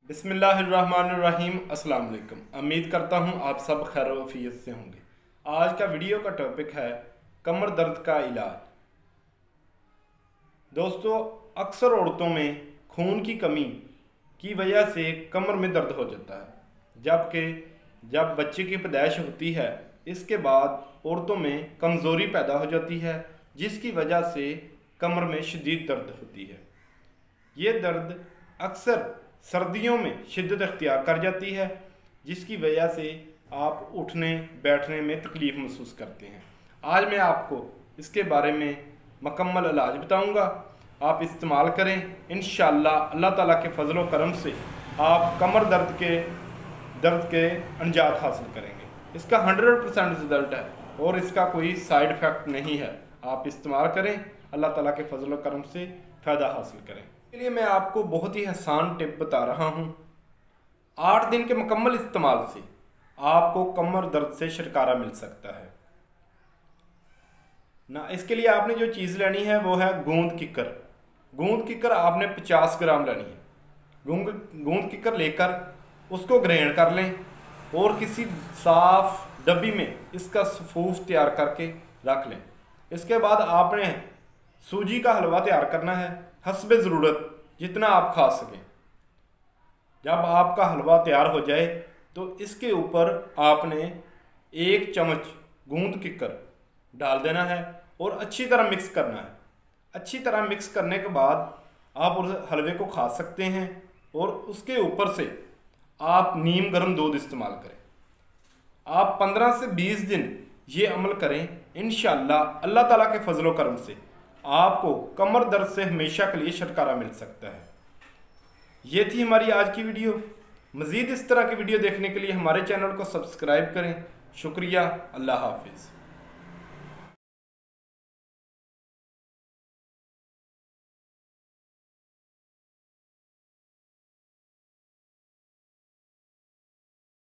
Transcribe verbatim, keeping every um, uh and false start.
बिस्मिल्लाहिर्रहमानिर्रहीम। अस्सलाम वालेकुम। उम्मीद करता हूँ आप सब खैर वफियत से होंगे। आज का वीडियो का टॉपिक है कमर दर्द का इलाज। दोस्तों, अक्सर औरतों में खून की कमी की वजह से कमर में दर्द हो जाता है, जबकि जब बच्चे की पैदाइश होती है इसके बाद औरतों में कमज़ोरी पैदा हो जाती है, जिसकी वजह से कमर में शदीद दर्द होती है। ये दर्द अक्सर सर्दियों में शिद्दत अख्तियार कर जाती है, जिसकी वजह से आप उठने बैठने में तकलीफ़ महसूस करते हैं। आज मैं आपको इसके बारे में मुकम्मल इलाज बताऊंगा। आप इस्तेमाल करें, इंशाअल्लाह अल्लाह ताला के फजल व करम से आप कमर दर्द के दर्द के अंजात हासिल करेंगे। इसका हंड्रेड परसेंट रिजल्ट है और इसका कोई साइड इफ़ेक्ट नहीं है। आप इस्तेमाल करें, अल्लाह ताला के फजल व करम से फ़ायदा हासिल करें। इसके लिए मैं आपको बहुत ही आसान टिप बता रहा हूँ। आठ दिन के मुकम्मल इस्तेमाल से आपको कमर दर्द से छुटकारा मिल सकता है ना। इसके लिए आपने जो चीज़ लेनी है वो है गूंद किकर। गूंद किकर आपने पचास ग्राम लेनी है। गूंद गूंद किकर लेकर उसको ग्राइंड कर लें और किसी साफ डब्बी में इसका सफूफ तैयार करके रख लें। इसके बाद आपने सूजी का हलवा तैयार करना है, हस्बे ज़रूरत जितना आप खा सकें। जब आपका हलवा तैयार हो जाए तो इसके ऊपर आपने एक चम्मच गूंद किकर डाल देना है और अच्छी तरह मिक्स करना है। अच्छी तरह मिक्स करने के बाद आप उस हलवे को खा सकते हैं और उसके ऊपर से आप नीम गर्म दूध इस्तेमाल करें। आप पंद्रह से बीस दिन ये अमल करें, इंशाअल्लाह अल्लाह ताला के फजल व करम से आपको कमर दर्द से हमेशा के लिए छुटकारा मिल सकता है। ये थी हमारी आज की वीडियो। मज़ीद इस तरह की वीडियो देखने के लिए हमारे चैनल को सब्सक्राइब करें। शुक्रिया। अल्लाह हाफिज़।